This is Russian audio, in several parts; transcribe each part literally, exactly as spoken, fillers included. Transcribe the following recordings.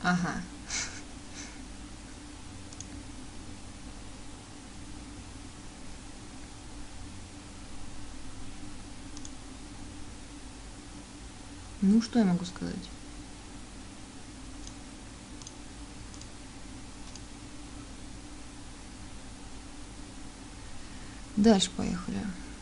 Ага. Ну, что я могу сказать? Дальше поехали.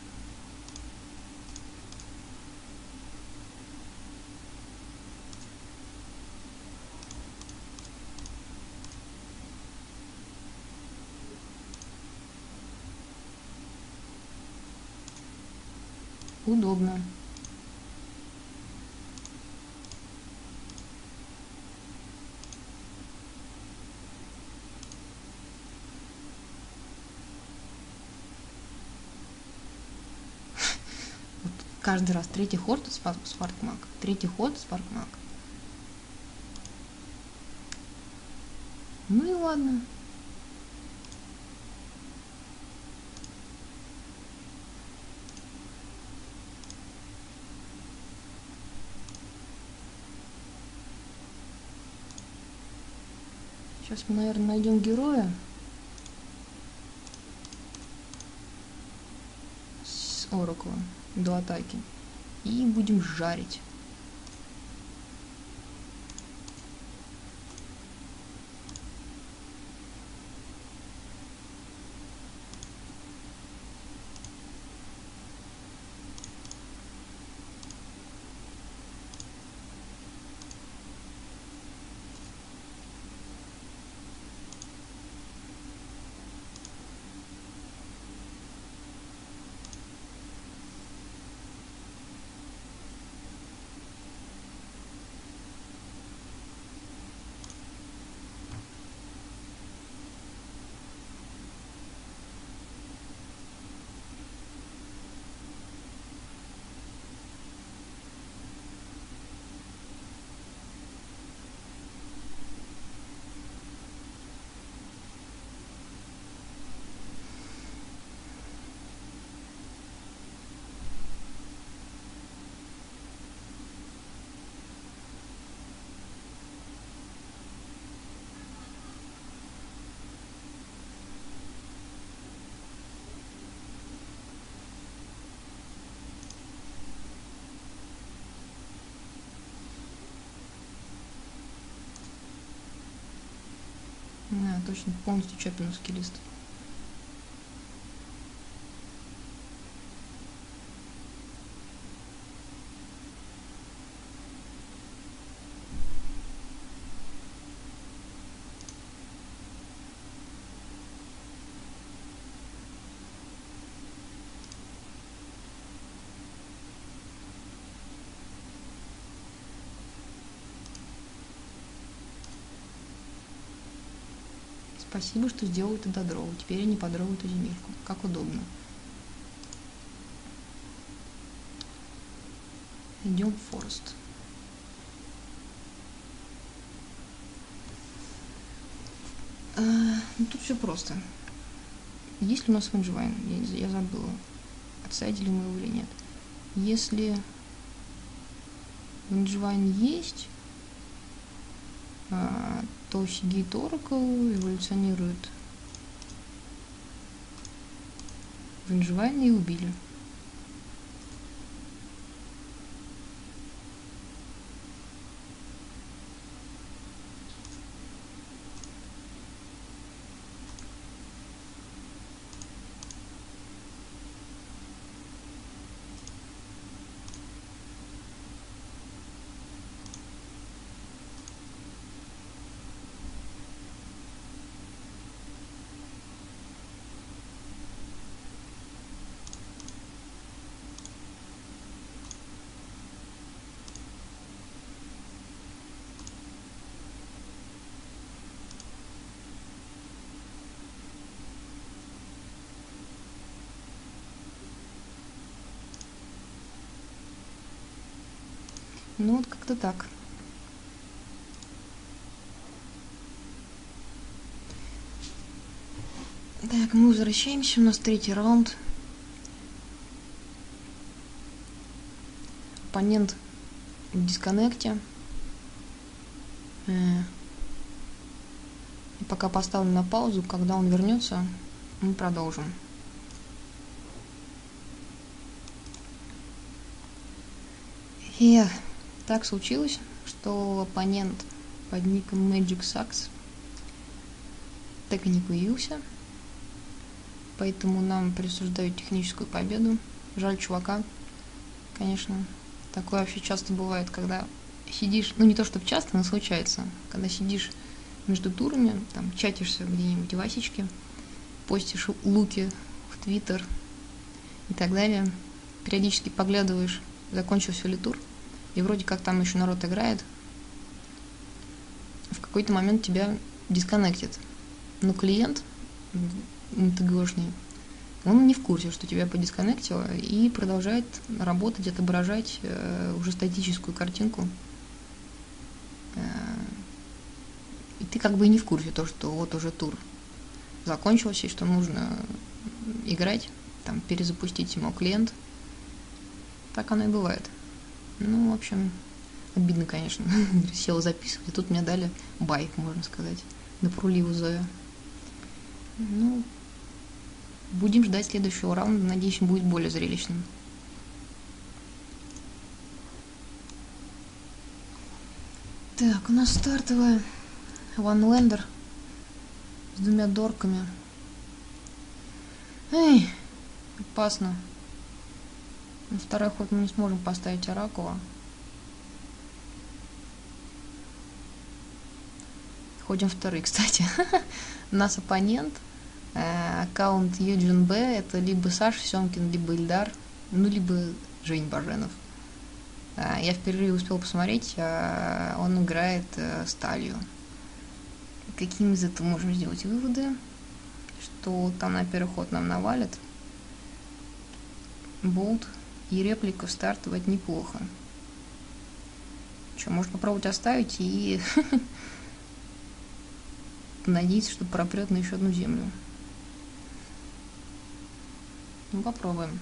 Удобно. Вот каждый раз третий ход спаркмаг, третий ход спаркмаг. Ну и ладно. Сейчас мы, наверное, найдем героя с Ораклом до атаки и будем жарить. Да, точно, полностью чопиновский лист. Спасибо, что сделал это до дрова. Теперь я не подрал эту земельку. Как удобно. Идем в Форест. А, ну, тут все просто. Есть ли у нас Венджвайн? Я, я забыла. Отсадили мы его или нет. Если Венджвайн есть, а, то Сигейт Оракл эволюционирует Венджвайна и убили. Ну вот как-то так. Так, мы возвращаемся, у нас третий раунд. Оппонент в дисконнекте. Э, Пока поставлю на паузу, когда он вернется, мы продолжим. И так случилось, что оппонент под ником Magic Sax так и не появился, поэтому нам присуждают техническую победу. Жаль чувака, конечно. Такое вообще часто бывает, когда сидишь, ну не то чтобы часто, но случается, когда сидишь между турами, там чатишься где-нибудь в Васечке, постишь луки в Твиттер и так далее, периодически поглядываешь, закончился ли тур, и вроде как там еще народ играет, в какой-то момент тебя дисконнектит. Но клиент МТГшный, он не в курсе, что тебя подисконнектило, и продолжает работать, отображать э, уже статическую картинку. Э, и ты как бы и не в курсе, то, что вот уже тур закончился, и что нужно играть, там, перезапустить ему клиент. Так оно и бывает. Ну, в общем, обидно, конечно. Села записывать, и тут мне дали бай, можно сказать, на прулив Зоя. Ну, будем ждать следующего раунда. Надеюсь, он будет более зрелищным. Так, у нас стартовая ванлендер с двумя дорками. Эй, опасно. На второй ход мы не сможем поставить оракула. Ходим вторые, кстати. У нас оппонент, э, аккаунт Юджин Б, это либо Саша Семкин, либо Ильдар, ну, либо Жень Баженов. Э, я в перерыве успел посмотреть, э, он играет э, сталью. Какие мы из этого можем сделать выводы? Что там на первый ход нам навалят. Болт и реплика стартовать неплохо. Что, можно попробовать оставить и надеяться, что пропрет на еще одну землю. Ну, попробуем.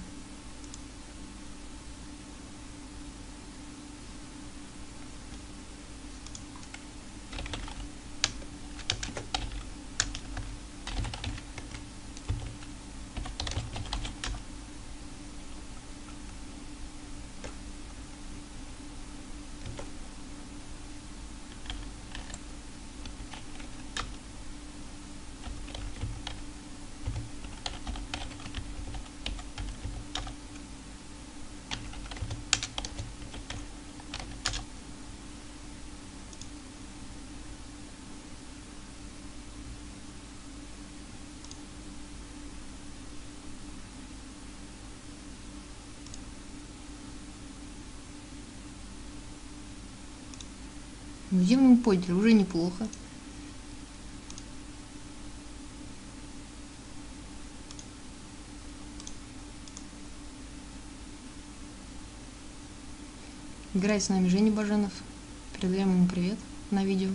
В земном поделе уже неплохо. Играет с нами Женя Баженов. Передаем ему привет на видео.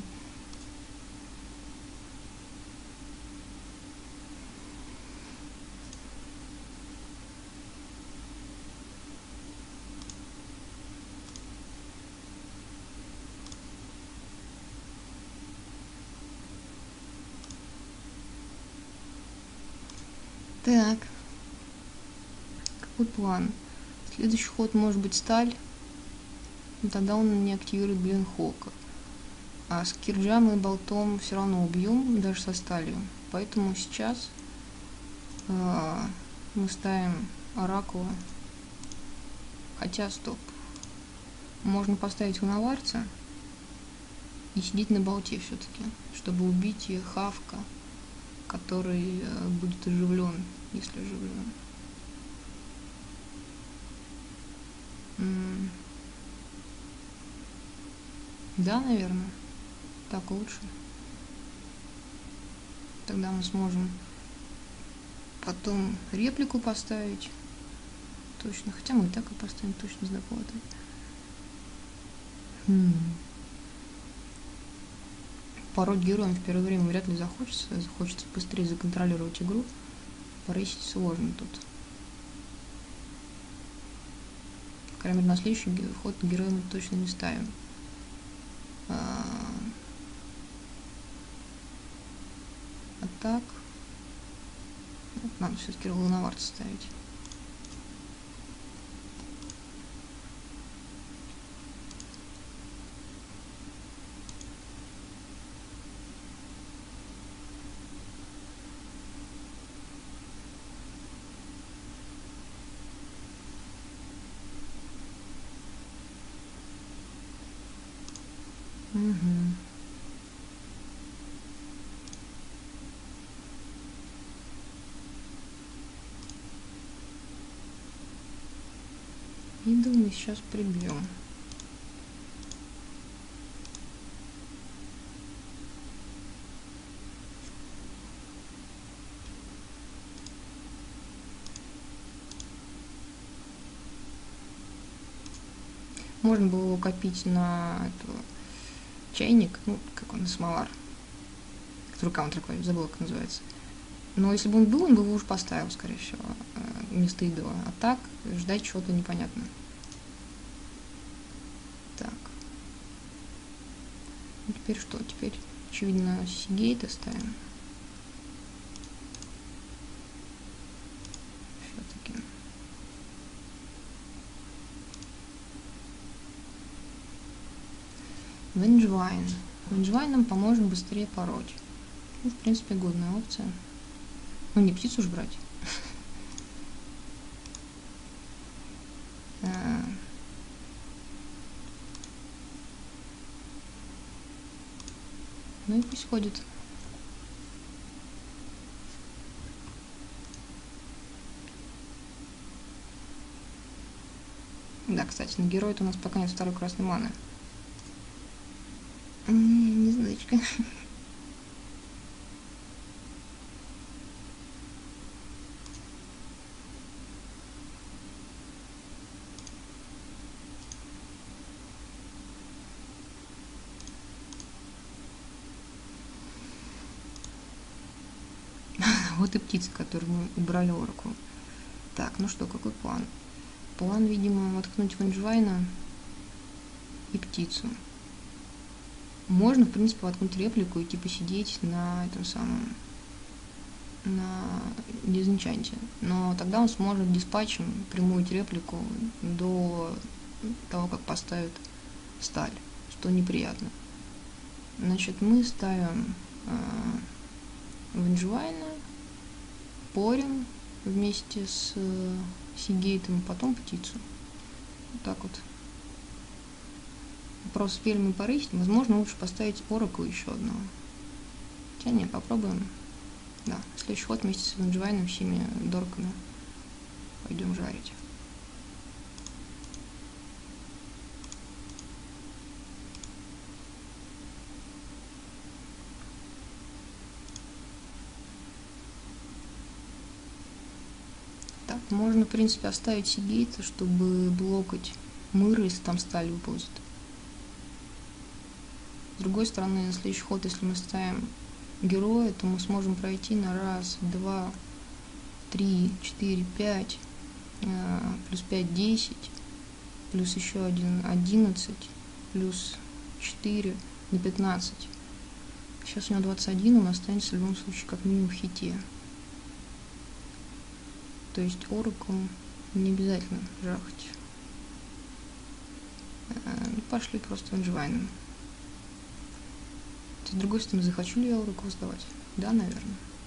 Так, какой план? Следующий ход может быть сталь, но тогда он не активирует Блинхока. А с Кирджам и болтом все равно убьем, даже со сталью. Поэтому сейчас э, мы ставим оракула. Хотя, стоп. Можно поставить уноварца и сидеть на болте все-таки, чтобы убить Хавка, который э, будет оживлен, если оживлен. М-м- да, наверное. Так лучше. Тогда мы сможем потом реплику поставить. Точно. Хотя мы и так и поставим точно с доплатой. Хм. Пороть героем в первое время вряд ли захочется. Захочется быстрее законтролировать игру. Порейсить сложно тут. По крайней мере, на следующий ход героя мы точно не ставим. так. Надо все-таки Луновард ставить. Угу. Идол мы сейчас прибьем. Можно было его копить на эту, чайник, ну, как он, самовар, который counterclaim, забыла, как называется. Но если бы он был, он бы его уже поставил, скорее всего, вместо идола. А так, ждать чего-то непонятно. Так. Ну, теперь что? Теперь, очевидно, Сигейта ставим. Все-таки. Венджвайн. Венджвайн нам поможет быстрее пороть. Ну, в принципе, годная опция. Ну, не птицу ж брать. Ну и пусть ходит. Да, кстати, на героя у нас пока нет второй красной маны. Не, не знаю. Вот и птицы, которые мы убрали Оракул. Так, ну что, какой план? План, видимо, воткнуть Венджвайна и птицу. Можно, в принципе, воткнуть реплику и типа сидеть на этом самом, на дизенчанте. Но тогда он сможет диспатчем примуть реплику до того, как поставит сталь, что неприятно. Значит, мы ставим э, Венджвайна, порим вместе с э, Сигейтом, потом птицу. Вот так вот. Вопрос, успели мы порыть. Возможно, лучше поставить Оракул еще одного. Хотя нет, попробуем. Да, следующий ход вместе с Венджвайном, всеми дорками пойдем жарить. Так, можно, в принципе, оставить Сигейта, чтобы блокать мыры, если там сталь выползет. С другой стороны, на следующий ход, если мы ставим героя, то мы сможем пройти на раз, два, три, четыре, пять, плюс пять, десять, плюс еще один, одиннадцать, плюс четыре, на пятнадцать. Сейчас у него двадцать один, он останется в любом случае как минимум в хите. То есть Оракул не обязательно жахать. Пошли просто Венджвайном. С другой стороны, захочу ли я Оракул сдавать? Да, наверное.